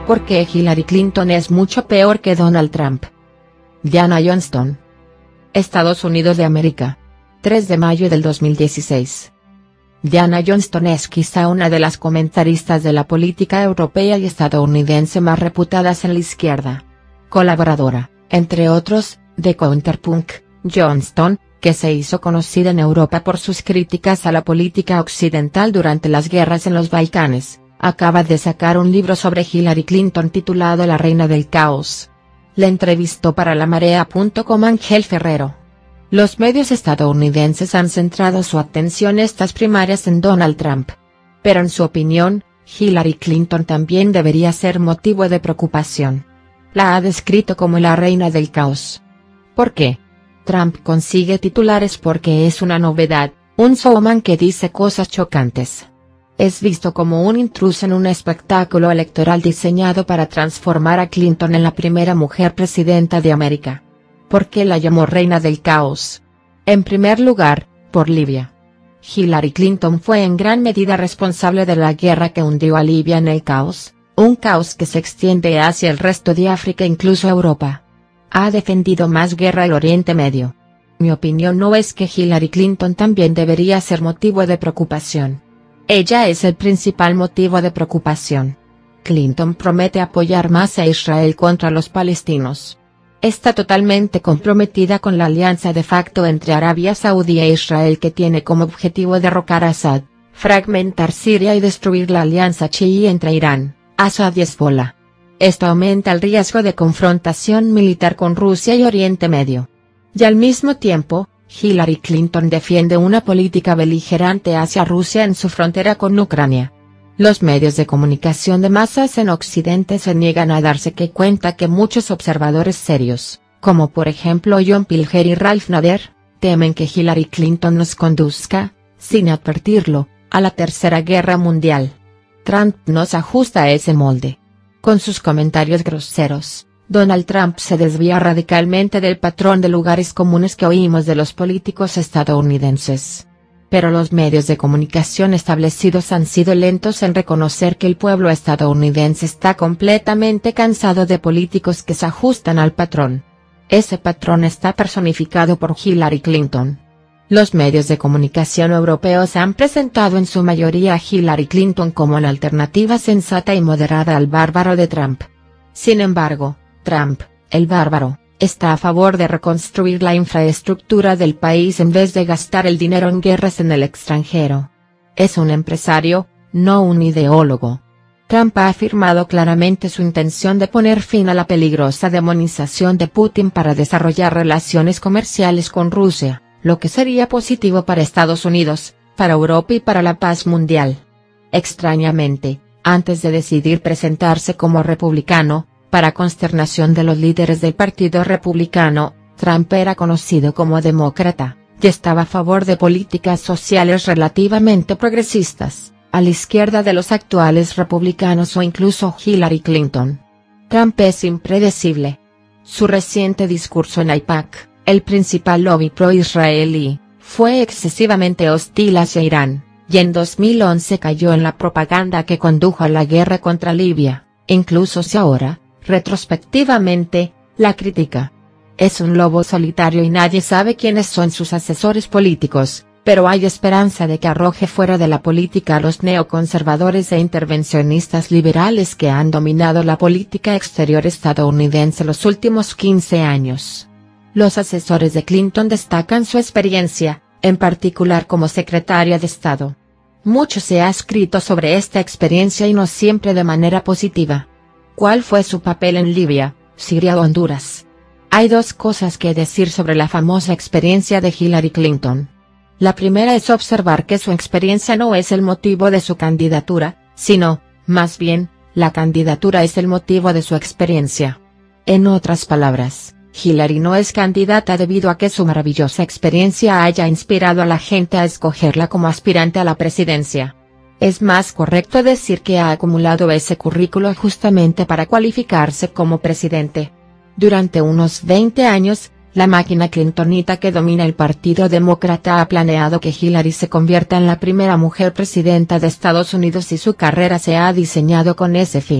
¿Por qué Hillary Clinton es mucho peor que Donald Trump? Diana Johnston. Estados Unidos de América. 3 de mayo del 2016. Diana Johnston es quizá una de las comentaristas de la política europea y estadounidense más reputadas en la izquierda. Colaboradora, entre otros, de Counterpunkt, Johnston, que se hizo conocida en Europa por sus críticas a la política occidental durante las guerras en los Balcanes, acaba de sacar un libro sobre Hillary Clinton titulado La Reina del Caos. La entrevistó para lamarea.com Ángel Ferrero. Los medios estadounidenses han centrado su atención estas primarias en Donald Trump. Pero en su opinión, Hillary Clinton también debería ser motivo de preocupación. La ha descrito como la reina del caos. ¿Por qué? Trump consigue titulares porque es una novedad, un showman que dice cosas chocantes. Es visto como un intruso en un espectáculo electoral diseñado para transformar a Clinton en la primera mujer presidenta de América. ¿Por qué la llamó reina del caos? En primer lugar, por Libia. Hillary Clinton fue en gran medida responsable de la guerra que hundió a Libia en el caos, un caos que se extiende hacia el resto de África e incluso Europa. Ha defendido más guerra al Oriente Medio. Mi opinión no es que Hillary Clinton también debería ser motivo de preocupación. Ella es el principal motivo de preocupación. Clinton promete apoyar más a Israel contra los palestinos. Está totalmente comprometida con la alianza de facto entre Arabia Saudí e Israel que tiene como objetivo derrocar a Assad, fragmentar Siria y destruir la alianza chií entre Irán, Assad y Hezbollah. Esto aumenta el riesgo de confrontación militar con Rusia y Oriente Medio. Y al mismo tiempo, Hillary Clinton defiende una política beligerante hacia Rusia en su frontera con Ucrania. Los medios de comunicación de masas en Occidente se niegan a darse cuenta que muchos observadores serios, como por ejemplo John Pilger y Ralph Nader, temen que Hillary Clinton nos conduzca, sin advertirlo, a la Tercera Guerra Mundial. Trump no se ajusta a ese molde. Con sus comentarios groseros, Donald Trump se desvía radicalmente del patrón de lugares comunes que oímos de los políticos estadounidenses. Pero los medios de comunicación establecidos han sido lentos en reconocer que el pueblo estadounidense está completamente cansado de políticos que se ajustan al patrón. Ese patrón está personificado por Hillary Clinton. Los medios de comunicación europeos han presentado en su mayoría a Hillary Clinton como la alternativa sensata y moderada al bárbaro de Trump. Sin embargo, Trump, el bárbaro, está a favor de reconstruir la infraestructura del país en vez de gastar el dinero en guerras en el extranjero. Es un empresario, no un ideólogo. Trump ha afirmado claramente su intención de poner fin a la peligrosa demonización de Putin para desarrollar relaciones comerciales con Rusia, lo que sería positivo para Estados Unidos, para Europa y para la paz mundial. Extrañamente, antes de decidir presentarse como republicano, para consternación de los líderes del Partido Republicano, Trump era conocido como demócrata, y estaba a favor de políticas sociales relativamente progresistas, a la izquierda de los actuales republicanos o incluso Hillary Clinton. Trump es impredecible. Su reciente discurso en AIPAC, el principal lobby pro-israelí, fue excesivamente hostil hacia Irán, y en 2011 cayó en la propaganda que condujo a la guerra contra Libia, incluso si ahora, retrospectivamente, la critica. Es un lobo solitario y nadie sabe quiénes son sus asesores políticos, pero hay esperanza de que arroje fuera de la política a los neoconservadores e intervencionistas liberales que han dominado la política exterior estadounidense los últimos 15 años. Los asesores de Clinton destacan su experiencia, en particular como secretaria de Estado. Mucho se ha escrito sobre esta experiencia y no siempre de manera positiva. ¿Cuál fue su papel en Libia, Siria o Honduras? Hay dos cosas que decir sobre la famosa experiencia de Hillary Clinton. La primera es observar que su experiencia no es el motivo de su candidatura, sino, más bien, la candidatura es el motivo de su experiencia. En otras palabras, Hillary no es candidata debido a que su maravillosa experiencia haya inspirado a la gente a escogerla como aspirante a la presidencia. Es más correcto decir que ha acumulado ese currículo justamente para cualificarse como presidente. Durante unos 20 años, la máquina clintonita que domina el Partido Demócrata ha planeado que Hillary se convierta en la primera mujer presidenta de Estados Unidos y su carrera se ha diseñado con ese fin.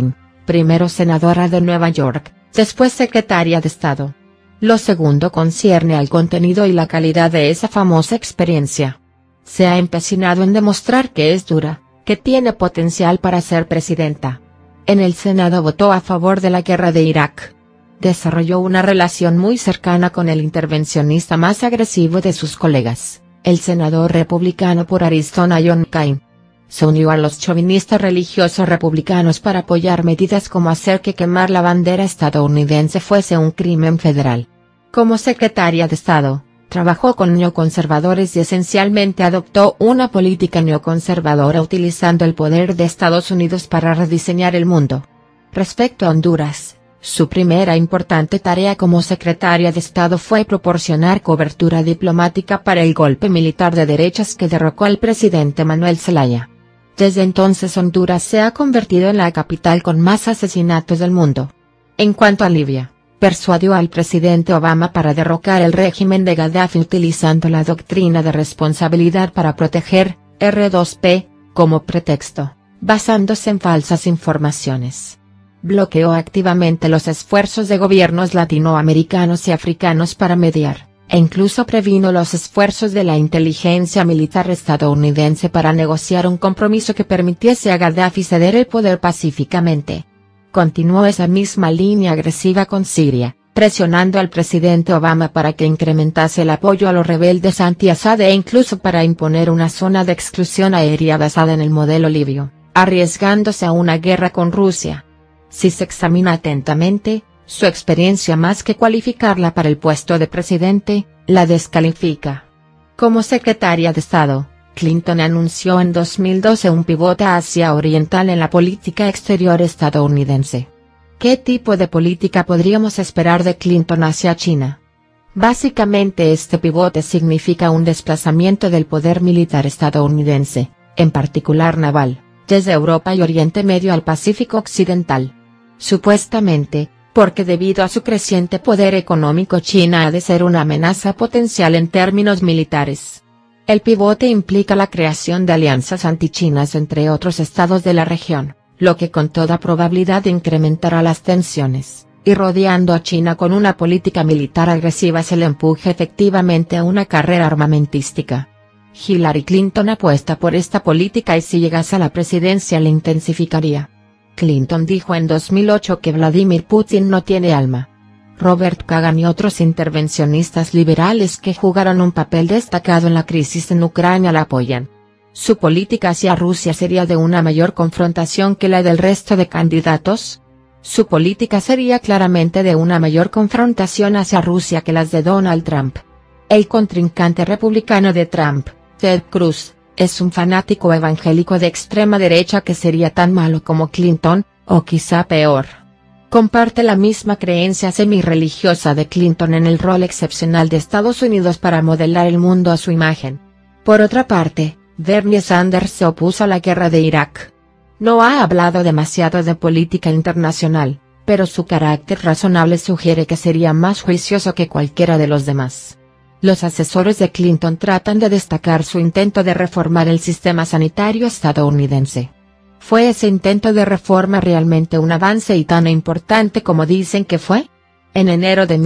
primero senadora de Nueva York, después secretaria de Estado. Lo segundo concierne al contenido y la calidad de esa famosa experiencia. Se ha empecinado en demostrar que es dura, que tiene potencial para ser presidenta. En el Senado votó a favor de la guerra de Irak. Desarrolló una relación muy cercana con el intervencionista más agresivo de sus colegas, el senador republicano por Arizona John McCain. Se unió a los chauvinistas religiosos republicanos para apoyar medidas como hacer que quemar la bandera estadounidense fuese un crimen federal. Como secretaria de Estado, trabajó con neoconservadores y esencialmente adoptó una política neoconservadora utilizando el poder de Estados Unidos para rediseñar el mundo. Respecto a Honduras, su primera importante tarea como secretaria de Estado fue proporcionar cobertura diplomática para el golpe militar de derechas que derrocó al presidente Manuel Zelaya. Desde entonces Honduras se ha convertido en la capital con más asesinatos del mundo. En cuanto a Libia, persuadió al presidente Obama para derrocar el régimen de Gaddafi utilizando la doctrina de responsabilidad para proteger, R2P, como pretexto, basándose en falsas informaciones. Bloqueó activamente los esfuerzos de gobiernos latinoamericanos y africanos para mediar, e incluso previno los esfuerzos de la inteligencia militar estadounidense para negociar un compromiso que permitiese a Gaddafi ceder el poder pacíficamente. Continuó esa misma línea agresiva con Siria, presionando al presidente Obama para que incrementase el apoyo a los rebeldes anti-Assad e incluso para imponer una zona de exclusión aérea basada en el modelo libio, arriesgándose a una guerra con Rusia. Si se examina atentamente, su experiencia más que cualificarla para el puesto de presidente, la descalifica. Como secretaria de Estado, Clinton anunció en 2012 un pivote hacia oriental en la política exterior estadounidense. ¿Qué tipo de política podríamos esperar de Clinton hacia China? Básicamente este pivote significa un desplazamiento del poder militar estadounidense, en particular naval, desde Europa y Oriente Medio al Pacífico Occidental. Supuestamente, porque debido a su creciente poder económico China ha de ser una amenaza potencial en términos militares. El pivote implica la creación de alianzas antichinas entre otros estados de la región, lo que con toda probabilidad incrementará las tensiones, y rodeando a China con una política militar agresiva se le empuje efectivamente a una carrera armamentística. Hillary Clinton apuesta por esta política y si llegase a la presidencia la intensificaría. Clinton dijo en 2008 que Vladimir Putin no tiene alma. Robert Kagan y otros intervencionistas liberales que jugaron un papel destacado en la crisis en Ucrania la apoyan. ¿Su política hacia Rusia sería de una mayor confrontación que la del resto de candidatos? Su política sería claramente de una mayor confrontación hacia Rusia que las de Donald Trump. El contrincante republicano de Trump, Ted Cruz, es un fanático evangélico de extrema derecha que sería tan malo como Clinton, o quizá peor. Comparte la misma creencia semi-religiosa de Clinton en el rol excepcional de Estados Unidos para modelar el mundo a su imagen. Por otra parte, Bernie Sanders se opuso a la guerra de Irak. No ha hablado demasiado de política internacional, pero su carácter razonable sugiere que sería más juicioso que cualquiera de los demás. Los asesores de Clinton tratan de destacar su intento de reformar el sistema sanitario estadounidense. ¿Fue ese intento de reforma realmente un avance y tan importante como dicen que fue? En enero de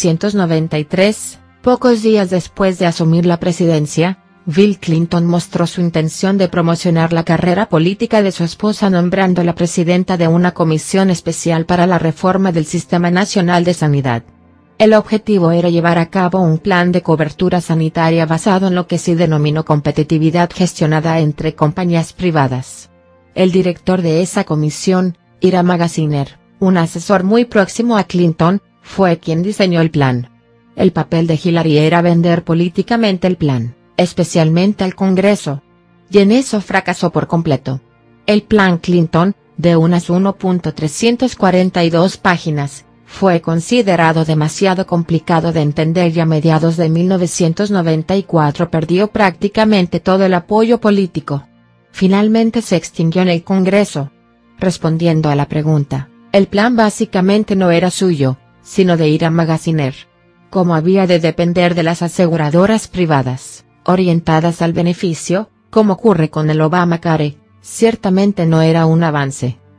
1993, pocos días después de asumir la presidencia, Bill Clinton mostró su intención de promocionar la carrera política de su esposa nombrándola presidenta de una comisión especial para la reforma del Sistema Nacional de Sanidad. El objetivo era llevar a cabo un plan de cobertura sanitaria basado en lo que se denominó competitividad gestionada entre compañías privadas. El director de esa comisión, Ira Magaziner, un asesor muy próximo a Clinton, fue quien diseñó el plan. El papel de Hillary era vender políticamente el plan, especialmente al Congreso. Y en eso fracasó por completo. El plan Clinton, de unas 1.342 páginas, fue considerado demasiado complicado de entender y a mediados de 1994 perdió prácticamente todo el apoyo político. Finalmente se extinguió en el Congreso. Respondiendo a la pregunta, el plan básicamente no era suyo, sino de Ira Magaziner. Como había de depender de las aseguradoras privadas, orientadas al beneficio, como ocurre con el Obamacare, ciertamente no era un avance.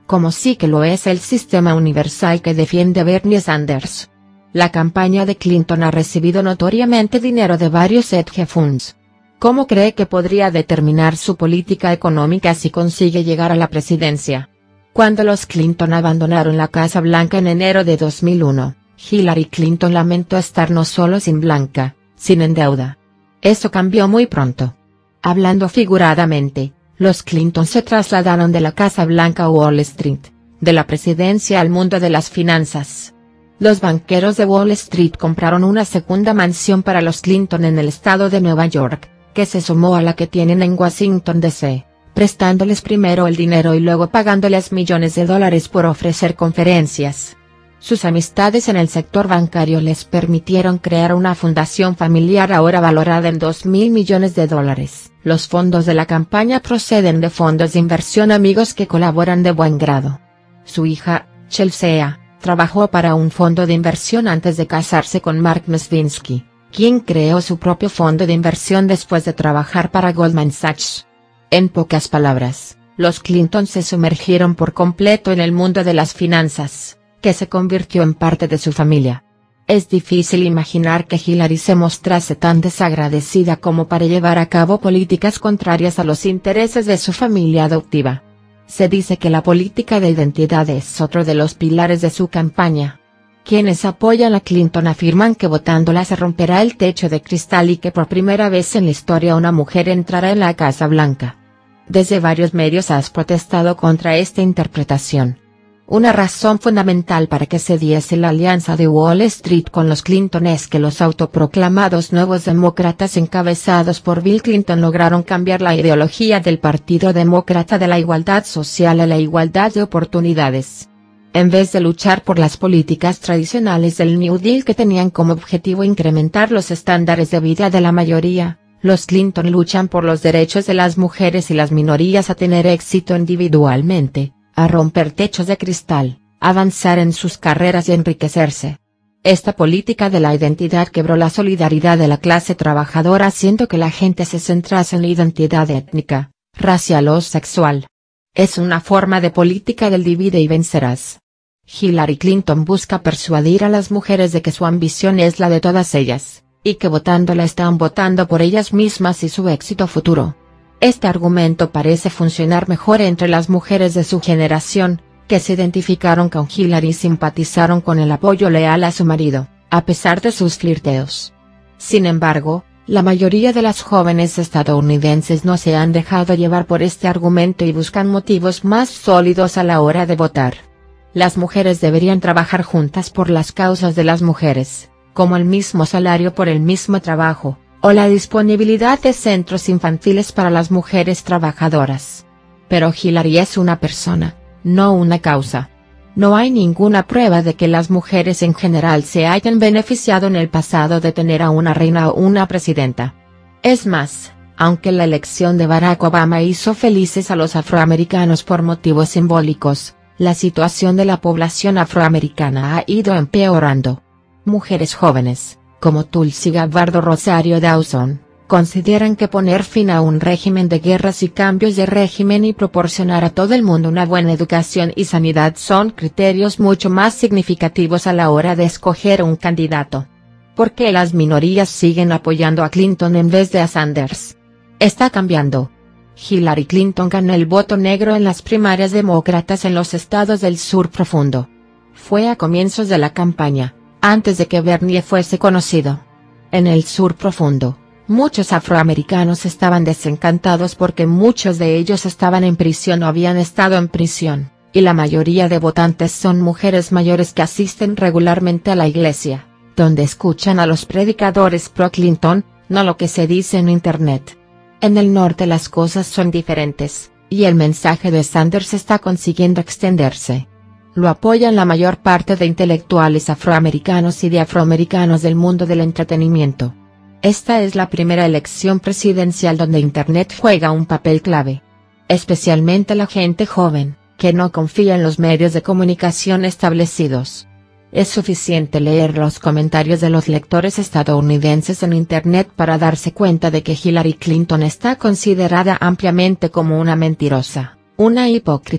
como sí que lo es el sistema universal que defiende Bernie Sanders. La campaña de Clinton ha recibido notoriamente dinero de varios hedge funds. ¿Cómo cree que podría determinar su política económica si consigue llegar a la presidencia? Cuando los Clinton abandonaron la Casa Blanca en enero de 2001, Hillary Clinton lamentó estar no solo sin blanca, sino en deuda. Eso cambió muy pronto. Hablando figuradamente, los Clinton se trasladaron de la Casa Blanca a Wall Street, de la presidencia al mundo de las finanzas. Los banqueros de Wall Street compraron una segunda mansión para los Clinton en el estado de Nueva York, que se sumó a la que tienen en Washington D.C., prestándoles primero el dinero y luego pagándoles millones de dólares por ofrecer conferencias. Sus amistades en el sector bancario les permitieron crear una fundación familiar ahora valorada en $2.000 millones. Los fondos de la campaña proceden de fondos de inversión amigos que colaboran de buen grado. Su hija, Chelsea, trabajó para un fondo de inversión antes de casarse con Mark Mesvinsky, quien creó su propio fondo de inversión después de trabajar para Goldman Sachs. En pocas palabras, los Clinton se sumergieron por completo en el mundo de las finanzas, que se convirtió en parte de su familia. Es difícil imaginar que Hillary se mostrase tan desagradecida como para llevar a cabo políticas contrarias a los intereses de su familia adoptiva. Se dice que la política de identidad es otro de los pilares de su campaña. Quienes apoyan a Clinton afirman que votándola se romperá el techo de cristal y que por primera vez en la historia una mujer entrará en la Casa Blanca. Desde varios medios has protestado contra esta interpretación. Una razón fundamental para que se diese la alianza de Wall Street con los Clinton es que los autoproclamados nuevos demócratas encabezados por Bill Clinton lograron cambiar la ideología del Partido Demócrata de la igualdad social a la igualdad de oportunidades. En vez de luchar por las políticas tradicionales del New Deal que tenían como objetivo incrementar los estándares de vida de la mayoría, los Clinton luchan por los derechos de las mujeres y las minorías a tener éxito individualmente, a romper techos de cristal, avanzar en sus carreras y enriquecerse. Esta política de la identidad quebró la solidaridad de la clase trabajadora haciendo que la gente se centrase en la identidad étnica, racial o sexual. Es una forma de política del divide y vencerás. Hillary Clinton busca persuadir a las mujeres de que su ambición es la de todas ellas, y que votándola están votando por ellas mismas y su éxito futuro. Este argumento parece funcionar mejor entre las mujeres de su generación, que se identificaron con Hillary y simpatizaron con el apoyo leal a su marido, a pesar de sus flirteos. Sin embargo, la mayoría de las jóvenes estadounidenses no se han dejado llevar por este argumento y buscan motivos más sólidos a la hora de votar. Las mujeres deberían trabajar juntas por las causas de las mujeres, como el mismo salario por el mismo trabajo, o la disponibilidad de centros infantiles para las mujeres trabajadoras. Pero Hillary es una persona, no una causa. No hay ninguna prueba de que las mujeres en general se hayan beneficiado en el pasado de tener a una reina o una presidenta. Es más, aunque la elección de Barack Obama hizo felices a los afroamericanos por motivos simbólicos, la situación de la población afroamericana ha ido empeorando. Mujeres jóvenes, como Tulsi Gabbard o Rosario Dawson, consideran que poner fin a un régimen de guerras y cambios de régimen y proporcionar a todo el mundo una buena educación y sanidad son criterios mucho más significativos a la hora de escoger un candidato. ¿Por qué las minorías siguen apoyando a Clinton en vez de a Sanders? Está cambiando. Hillary Clinton ganó el voto negro en las primarias demócratas en los estados del sur profundo. Fue a comienzos de la campaña, antes de que Bernie fuese conocido. En el sur profundo, muchos afroamericanos estaban desencantados porque muchos de ellos estaban en prisión o habían estado en prisión, y la mayoría de votantes son mujeres mayores que asisten regularmente a la iglesia, donde escuchan a los predicadores pro-Clinton, no lo que se dice en Internet. En el norte las cosas son diferentes, y el mensaje de Sanders está consiguiendo extenderse. Lo apoyan la mayor parte de intelectuales afroamericanos y de afroamericanos del mundo del entretenimiento. Esta es la primera elección presidencial donde Internet juega un papel clave. Especialmente la gente joven, que no confía en los medios de comunicación establecidos. Es suficiente leer los comentarios de los lectores estadounidenses en Internet para darse cuenta de que Hillary Clinton está considerada ampliamente como una mentirosa, una hipócrita,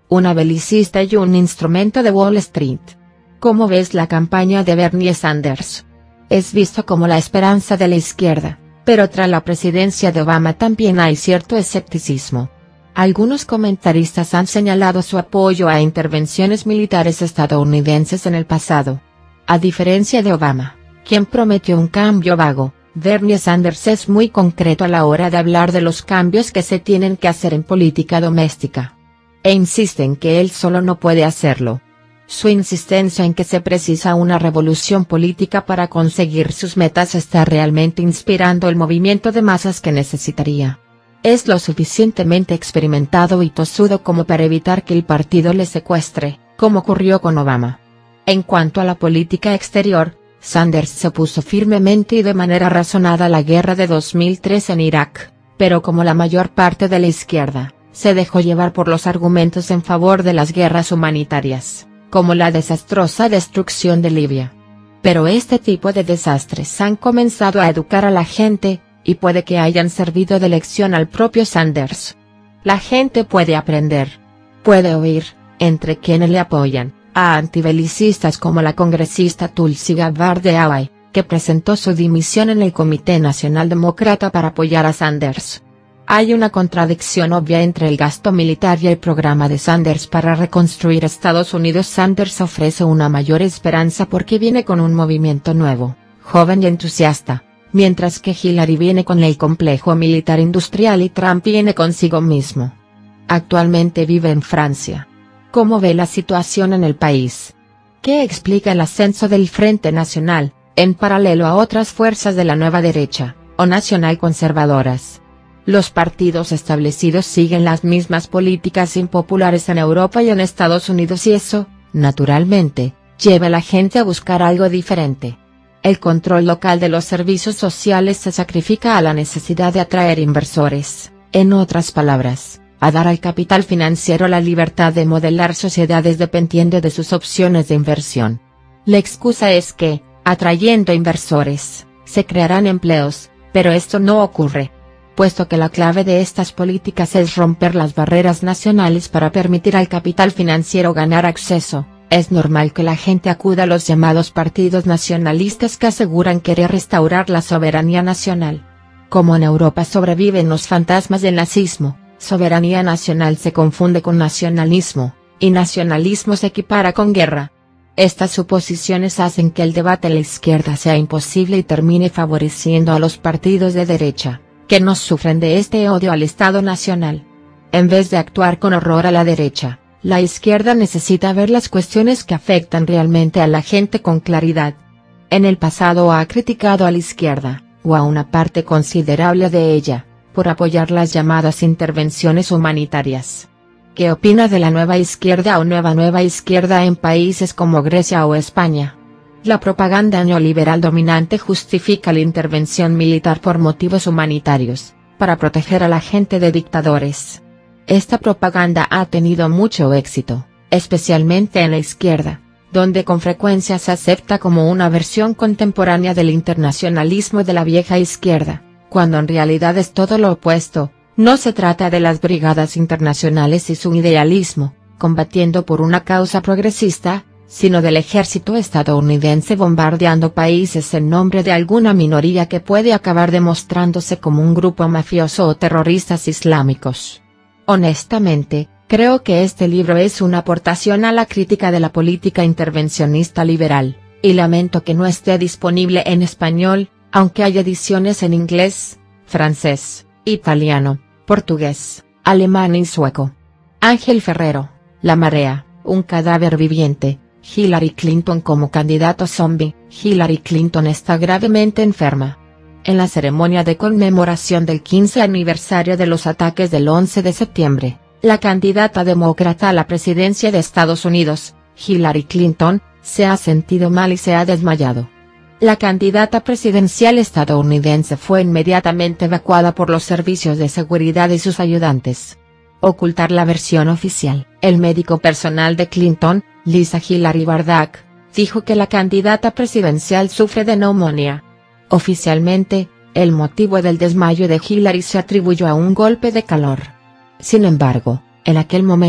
una belicista y un instrumento de Wall Street. ¿Cómo ves la campaña de Bernie Sanders? Es visto como la esperanza de la izquierda, pero tras la presidencia de Obama también hay cierto escepticismo. Algunos comentaristas han señalado su apoyo a intervenciones militares estadounidenses en el pasado. A diferencia de Obama, quien prometió un cambio vago, Bernie Sanders es muy concreto a la hora de hablar de los cambios que se tienen que hacer en política doméstica. E insiste en que él solo no puede hacerlo. Su insistencia en que se precisa una revolución política para conseguir sus metas está realmente inspirando el movimiento de masas que necesitaría. Es lo suficientemente experimentado y tosudo como para evitar que el partido le secuestre, como ocurrió con Obama. En cuanto a la política exterior, Sanders se opuso firmemente y de manera razonada a la guerra de 2003 en Irak, pero como la mayor parte de la izquierda, se dejó llevar por los argumentos en favor de las guerras humanitarias, como la desastrosa destrucción de Libia. Pero este tipo de desastres han comenzado a educar a la gente, y puede que hayan servido de lección al propio Sanders. La gente puede aprender. Puede oír, entre quienes le apoyan, a antibelicistas como la congresista Tulsi Gabbard de Hawaii, que presentó su dimisión en el Comité Nacional Demócrata para apoyar a Sanders. Hay una contradicción obvia entre el gasto militar y el programa de Sanders para reconstruir Estados Unidos. Sanders ofrece una mayor esperanza porque viene con un movimiento nuevo, joven y entusiasta, mientras que Hillary viene con el complejo militar industrial y Trump viene consigo mismo. Actualmente vive en Francia. ¿Cómo ve la situación en el país? ¿Qué explica el ascenso del Frente Nacional, en paralelo a otras fuerzas de la nueva derecha, o nacional conservadoras? Los partidos establecidos siguen las mismas políticas impopulares en Europa y en Estados Unidos y eso, naturalmente, lleva a la gente a buscar algo diferente. El control local de los servicios sociales se sacrifica a la necesidad de atraer inversores, en otras palabras, a dar al capital financiero la libertad de modelar sociedades dependiendo de sus opciones de inversión. La excusa es que, atrayendo inversores, se crearán empleos, pero esto no ocurre. Puesto que la clave de estas políticas es romper las barreras nacionales para permitir al capital financiero ganar acceso, es normal que la gente acuda a los llamados partidos nacionalistas que aseguran querer restaurar la soberanía nacional. Como en Europa sobreviven los fantasmas del nazismo, soberanía nacional se confunde con nacionalismo, y nacionalismo se equipara con guerra. Estas suposiciones hacen que el debate a la izquierda sea imposible y termine favoreciendo a los partidos de derecha, que no sufren de este odio al Estado Nacional. En vez de actuar con horror a la derecha, la izquierda necesita ver las cuestiones que afectan realmente a la gente con claridad. En el pasado ha criticado a la izquierda, o a una parte considerable de ella, por apoyar las llamadas intervenciones humanitarias. ¿Qué opina de la nueva izquierda o nueva izquierda en países como Grecia o España? La propaganda neoliberal dominante justifica la intervención militar por motivos humanitarios, para proteger a la gente de dictadores. Esta propaganda ha tenido mucho éxito, especialmente en la izquierda, donde con frecuencia se acepta como una versión contemporánea del internacionalismo de la vieja izquierda, cuando en realidad es todo lo opuesto. No se trata de las brigadas internacionales y su idealismo, combatiendo por una causa progresista, sino del ejército estadounidense bombardeando países en nombre de alguna minoría que puede acabar demostrándose como un grupo mafioso o terroristas islámicos. Honestamente, creo que este libro es una aportación a la crítica de la política intervencionista liberal, y lamento que no esté disponible en español, aunque hay ediciones en inglés, francés, italiano, portugués, alemán y sueco. Ángel Ferrero, La Marea, un cadáver viviente. Hillary Clinton como candidato zombie. Hillary Clinton está gravemente enferma. En la ceremonia de conmemoración del 15 aniversario de los ataques del 11 de septiembre, la candidata demócrata a la presidencia de Estados Unidos, Hillary Clinton, se ha sentido mal y se ha desmayado. La candidata presidencial estadounidense fue inmediatamente evacuada por los servicios de seguridad y sus ayudantes. Ocultar la versión oficial. El médico personal de Clinton, Lisa Hillary Bardack, dijo que la candidata presidencial sufre de neumonía. Oficialmente, el motivo del desmayo de Hillary se atribuyó a un golpe de calor. Sin embargo, en aquel momento,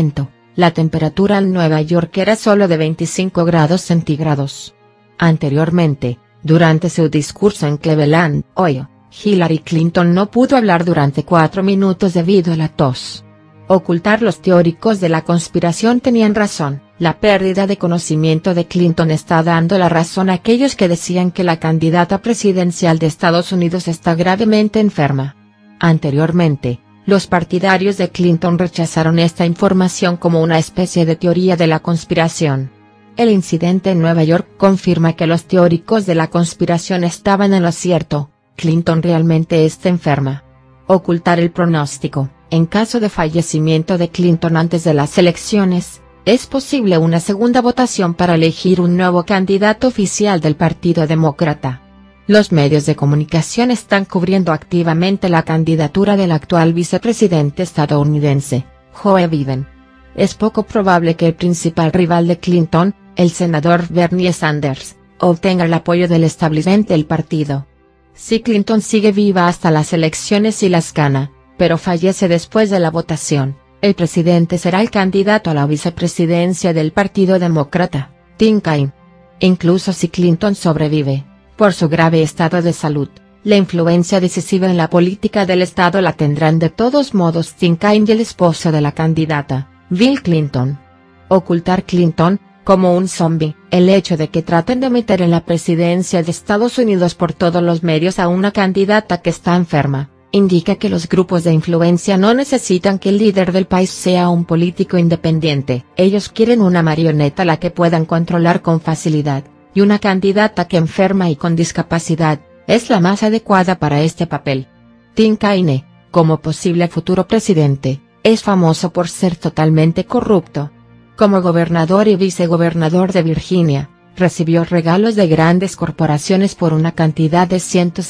La temperatura en Nueva York era solo de 25 grados centígrados. Anteriormente, durante su discurso en Cleveland, Ohio, Hillary Clinton no pudo hablar durante 4 minutos debido a la tos. Ocultar. Los teóricos de la conspiración tenían razón, la pérdida de conocimiento de Clinton está dando la razón a aquellos que decían que la candidata presidencial de Estados Unidos está gravemente enferma. Anteriormente, los partidarios de Clinton rechazaron esta información como una especie de teoría de la conspiración. El incidente en Nueva York confirma que los teóricos de la conspiración estaban en lo cierto, Clinton realmente está enferma. Ocultar el pronóstico. En caso de fallecimiento de Clinton antes de las elecciones, es posible una segunda votación para elegir un nuevo candidato oficial del Partido Demócrata. Los medios de comunicación están cubriendo activamente la candidatura del actual vicepresidente estadounidense, Joe Biden. Es poco probable que el principal rival de Clinton, el senador Bernie Sanders, obtenga el apoyo del establishment del partido. Si Clinton sigue viva hasta las elecciones y las gana, pero fallece después de la votación, el presidente será el candidato a la vicepresidencia del Partido Demócrata, Tim Kaine. Incluso si Clinton sobrevive, por su grave estado de salud, la influencia decisiva en la política del estado la tendrán de todos modos Tim Kaine y el esposo de la candidata, Bill Clinton. Ocultar Clinton, como un zombie. El hecho de que traten de meter en la presidencia de Estados Unidos por todos los medios a una candidata que está enferma, indica que los grupos de influencia no necesitan que el líder del país sea un político independiente, ellos quieren una marioneta a la que puedan controlar con facilidad, y una candidata que enferma y con discapacidad, es la más adecuada para este papel. Tim Kaine, como posible futuro presidente, es famoso por ser totalmente corrupto. Como gobernador y vicegobernador de Virginia, recibió regalos de grandes corporaciones por una cantidad de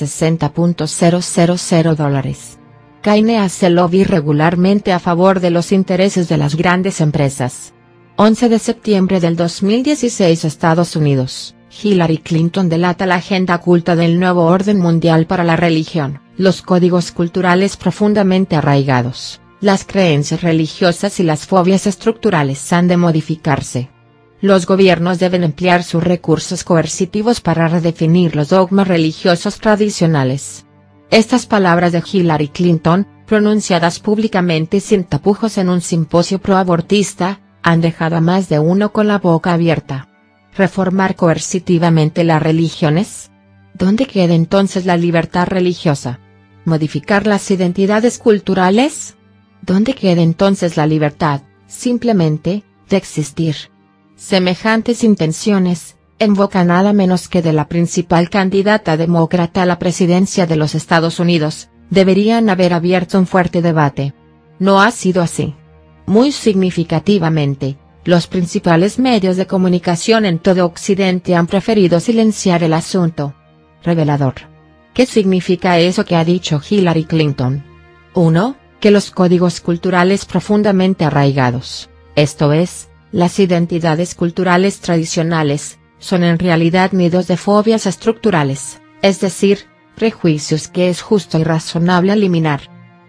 $160,000. Kaine hace lobby regularmente a favor de los intereses de las grandes empresas. 11 de septiembre del 2016 Estados Unidos, Hillary Clinton delata la agenda oculta del nuevo orden mundial para la religión, los códigos culturales profundamente arraigados, las creencias religiosas y las fobias estructurales han de modificarse. Los gobiernos deben emplear sus recursos coercitivos para redefinir los dogmas religiosos tradicionales. Estas palabras de Hillary Clinton, pronunciadas públicamente y sin tapujos en un simposio proabortista, han dejado a más de uno con la boca abierta. ¿Reformar coercitivamente las religiones? ¿Dónde queda entonces la libertad religiosa? ¿Modificar las identidades culturales? ¿Dónde queda entonces la libertad, simplemente, de existir? Semejantes intenciones, en boca nada menos que de la principal candidata demócrata a la presidencia de los Estados Unidos, deberían haber abierto un fuerte debate. No ha sido así. Muy significativamente, los principales medios de comunicación en todo Occidente han preferido silenciar el asunto. Revelador. ¿Qué significa eso que ha dicho Hillary Clinton? 1. Que los códigos culturales profundamente arraigados, esto es, las identidades culturales tradicionales, son en realidad nidos de fobias estructurales, es decir, prejuicios que es justo y razonable eliminar.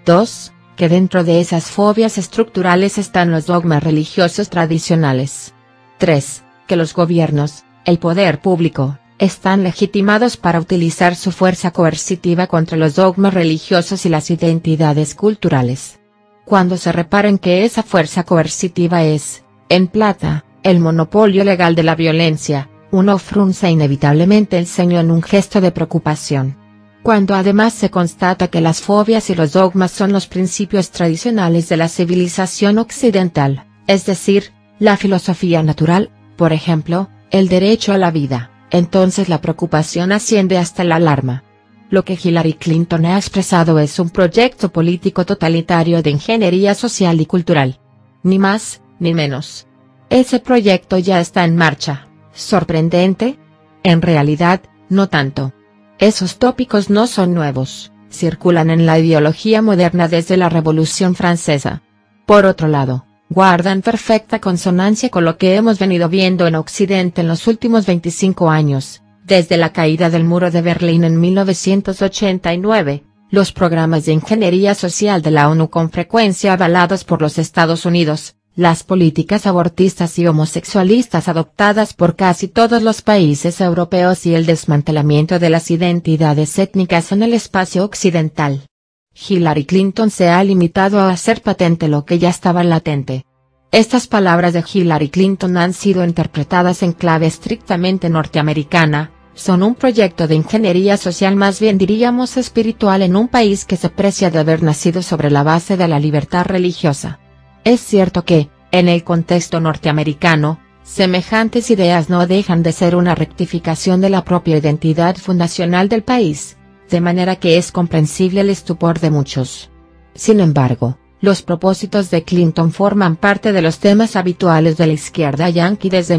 2. Que dentro de esas fobias estructurales están los dogmas religiosos tradicionales. 3. Que los gobiernos, el poder público, están legitimados para utilizar su fuerza coercitiva contra los dogmas religiosos y las identidades culturales. Cuando se reparen que esa fuerza coercitiva es, en plata, el monopolio legal de la violencia, uno frunce inevitablemente el ceño en un gesto de preocupación. Cuando además se constata que las fobias y los dogmas son los principios tradicionales de la civilización occidental, es decir, la filosofía natural, por ejemplo, el derecho a la vida, entonces la preocupación asciende hasta la alarma. Lo que Hillary Clinton ha expresado es un proyecto político totalitario de ingeniería social y cultural. Ni más, ni menos. Ese proyecto ya está en marcha. ¿Sorprendente? En realidad, no tanto. Esos tópicos no son nuevos, circulan en la ideología moderna desde la Revolución Francesa. Por otro lado, guardan perfecta consonancia con lo que hemos venido viendo en Occidente en los últimos 25 años, desde la caída del muro de Berlín en 1989, los programas de ingeniería social de la ONU con frecuencia avalados por los Estados Unidos, Las políticas abortistas y homosexualistas adoptadas por casi todos los países europeos y el desmantelamiento de las identidades étnicas en el espacio occidental. Hillary Clinton se ha limitado a hacer patente lo que ya estaba latente. Estas palabras de Hillary Clinton han sido interpretadas en clave estrictamente norteamericana, son un proyecto de ingeniería social, más bien diríamos espiritual, en un país que se precia de haber nacido sobre la base de la libertad religiosa. Es cierto que, en el contexto norteamericano, semejantes ideas no dejan de ser una rectificación de la propia identidad fundacional del país, de manera que es comprensible el estupor de muchos. Sin embargo, los propósitos de Clinton forman parte de los temas habituales de la izquierda yanqui desde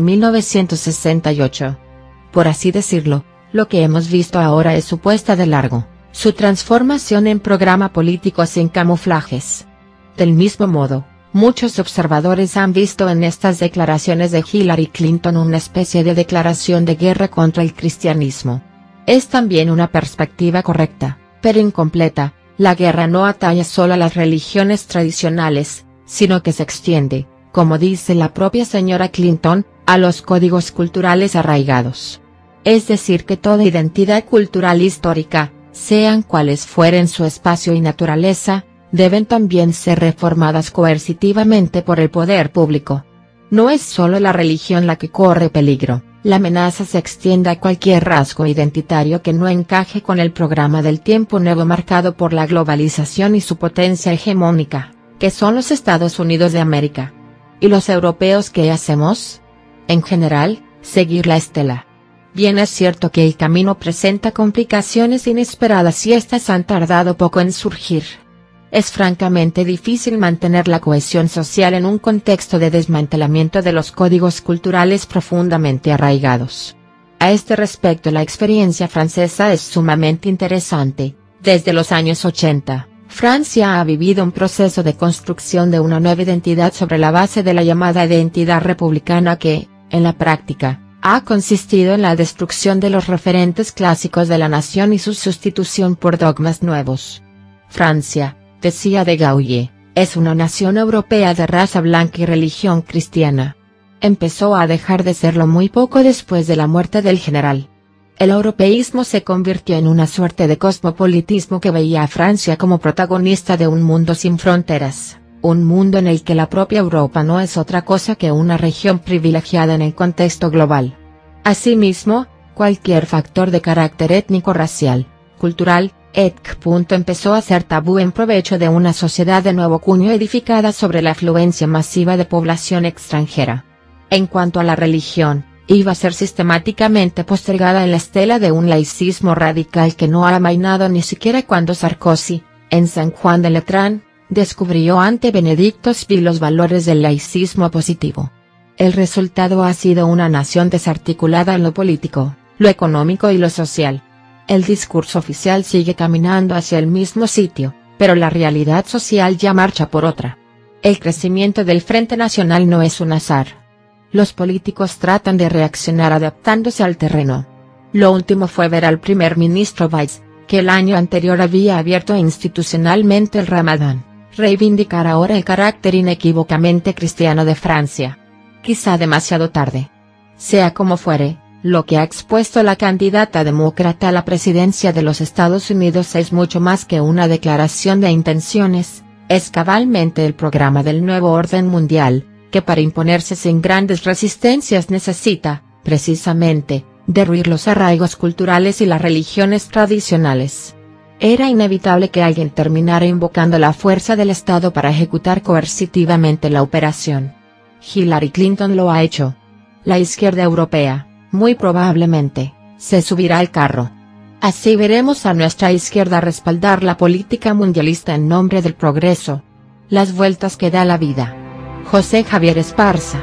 1968. Por así decirlo, lo que hemos visto ahora es su puesta de largo, su transformación en programa político sin camuflajes. Del mismo modo, muchos observadores han visto en estas declaraciones de Hillary Clinton una especie de declaración de guerra contra el cristianismo. Es también una perspectiva correcta, pero incompleta. La guerra no atañe solo a las religiones tradicionales, sino que se extiende, como dice la propia señora Clinton, a los códigos culturales arraigados. Es decir, que toda identidad cultural histórica, sean cuales fueren su espacio y naturaleza, deben también ser reformadas coercitivamente por el poder público. No es solo la religión la que corre peligro, la amenaza se extiende a cualquier rasgo identitario que no encaje con el programa del tiempo nuevo marcado por la globalización y su potencia hegemónica, que son los Estados Unidos de América. ¿Y los europeos qué hacemos? En general, seguir la estela. Bien es cierto que el camino presenta complicaciones inesperadas y estas han tardado poco en surgir. Es francamente difícil mantener la cohesión social en un contexto de desmantelamiento de los códigos culturales profundamente arraigados. A este respecto, la experiencia francesa es sumamente interesante. Desde los años 80, Francia ha vivido un proceso de construcción de una nueva identidad sobre la base de la llamada identidad republicana que, en la práctica, ha consistido en la destrucción de los referentes clásicos de la nación y su sustitución por dogmas nuevos. Francia, decía de Gaulle, es una nación europea de raza blanca y religión cristiana. Empezó a dejar de serlo muy poco después de la muerte del general. El europeísmo se convirtió en una suerte de cosmopolitismo que veía a Francia como protagonista de un mundo sin fronteras, un mundo en el que la propia Europa no es otra cosa que una región privilegiada en el contexto global. Asimismo, cualquier factor de carácter étnico-racial, cultural, empezó a ser tabú en provecho de una sociedad de nuevo cuño edificada sobre la afluencia masiva de población extranjera. En cuanto a la religión, iba a ser sistemáticamente postergada en la estela de un laicismo radical que no ha amainado ni siquiera cuando Sarkozy, en San Juan de Letrán, descubrió ante Benedicto XVI los valores del laicismo positivo. El resultado ha sido una nación desarticulada en lo político, lo económico y lo social. El discurso oficial sigue caminando hacia el mismo sitio, pero la realidad social ya marcha por otra. El crecimiento del Frente Nacional no es un azar. Los políticos tratan de reaccionar adaptándose al terreno. Lo último fue ver al primer ministro Valls, que el año anterior había abierto institucionalmente el Ramadán, reivindicar ahora el carácter inequívocamente cristiano de Francia. Quizá demasiado tarde. Sea como fuere, lo que ha expuesto la candidata demócrata a la presidencia de los Estados Unidos es mucho más que una declaración de intenciones, es cabalmente el programa del nuevo orden mundial, que para imponerse sin grandes resistencias necesita, precisamente, derruir los arraigos culturales y las religiones tradicionales. Era inevitable que alguien terminara invocando la fuerza del Estado para ejecutar coercitivamente la operación. Hillary Clinton lo ha hecho. La izquierda europea, muy probablemente, se subirá al carro. Así veremos a nuestra izquierda respaldar la política mundialista en nombre del progreso. Las vueltas que da la vida. José Javier Esparza.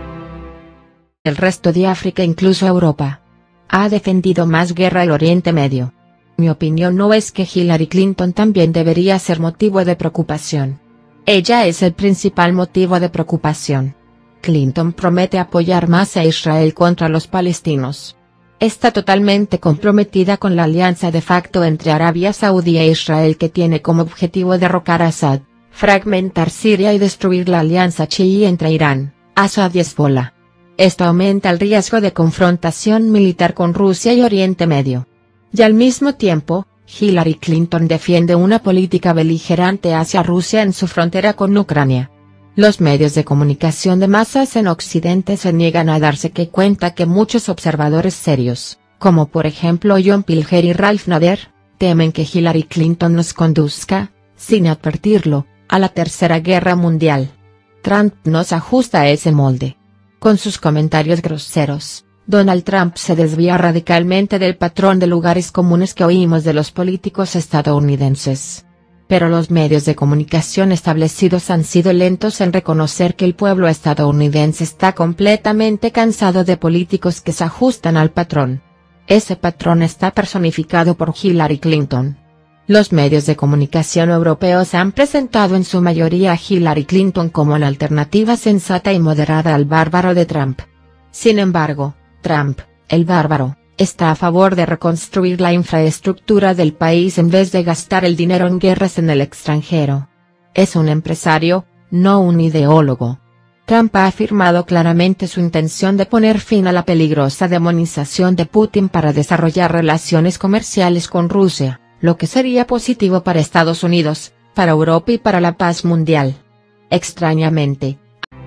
El resto de África, incluso Europa, ha defendido más guerra al Oriente Medio. Mi opinión no es que Hillary Clinton también debería ser motivo de preocupación. Ella es el principal motivo de preocupación. Clinton promete apoyar más a Israel contra los palestinos. Está totalmente comprometida con la alianza de facto entre Arabia Saudí e Israel que tiene como objetivo derrocar a Assad, fragmentar Siria y destruir la alianza chií entre Irán, Assad y Hezbollah. Esto aumenta el riesgo de confrontación militar con Rusia y Oriente Medio. Y al mismo tiempo, Hillary Clinton defiende una política beligerante hacia Rusia en su frontera con Ucrania. Los medios de comunicación de masas en Occidente se niegan a darse cuenta que muchos observadores serios, como por ejemplo John Pilger y Ralph Nader, temen que Hillary Clinton nos conduzca, sin advertirlo, a la Tercera Guerra Mundial. Trump no se ajusta a ese molde. Con sus comentarios groseros, Donald Trump se desvía radicalmente del patrón de lugares comunes que oímos de los políticos estadounidenses. Pero los medios de comunicación establecidos han sido lentos en reconocer que el pueblo estadounidense está completamente cansado de políticos que se ajustan al patrón. Ese patrón está personificado por Hillary Clinton. Los medios de comunicación europeos han presentado en su mayoría a Hillary Clinton como la alternativa sensata y moderada al bárbaro de Trump. Sin embargo, Trump, el bárbaro, está a favor de reconstruir la infraestructura del país en vez de gastar el dinero en guerras en el extranjero. Es un empresario, no un ideólogo. Trump ha afirmado claramente su intención de poner fin a la peligrosa demonización de Putin para desarrollar relaciones comerciales con Rusia, lo que sería positivo para Estados Unidos, para Europa y para la paz mundial. Extrañamente,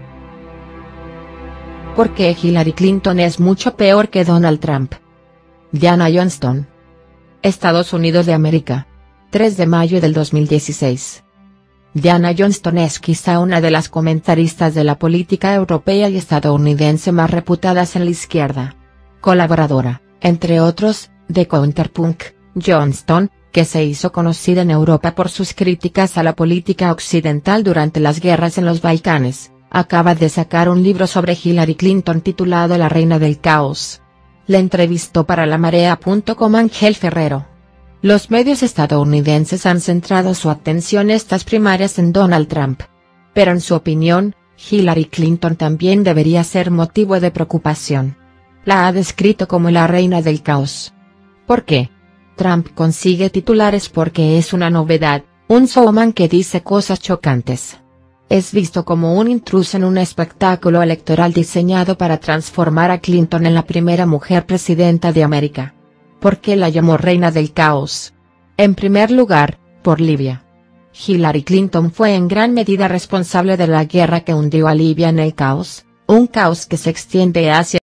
¿por qué Hillary Clinton es mucho peor que Donald Trump? Diana Johnston. Estados Unidos de América. 3 de mayo del 2016. Diana Johnston es quizá una de las comentaristas de la política europea y estadounidense más reputadas en la izquierda. Colaboradora, entre otros, de Counterpunk, Johnston, que se hizo conocida en Europa por sus críticas a la política occidental durante las guerras en los Balcanes, acaba de sacar un libro sobre Hillary Clinton titulado La Reina del Caos. La entrevistó para LaMarea.com Ángel Ferrero. Los medios estadounidenses han centrado su atención estas primarias en Donald Trump. Pero en su opinión, Hillary Clinton también debería ser motivo de preocupación. La ha descrito como la reina del caos. ¿Por qué? Trump consigue titulares porque es una novedad, un showman que dice cosas chocantes. Es visto como un intruso en un espectáculo electoral diseñado para transformar a Clinton en la primera mujer presidenta de América. ¿Por qué la llamó reina del caos? En primer lugar, por Libia. Hillary Clinton fue en gran medida responsable de la guerra que hundió a Libia en el caos, un caos que se extiende hacia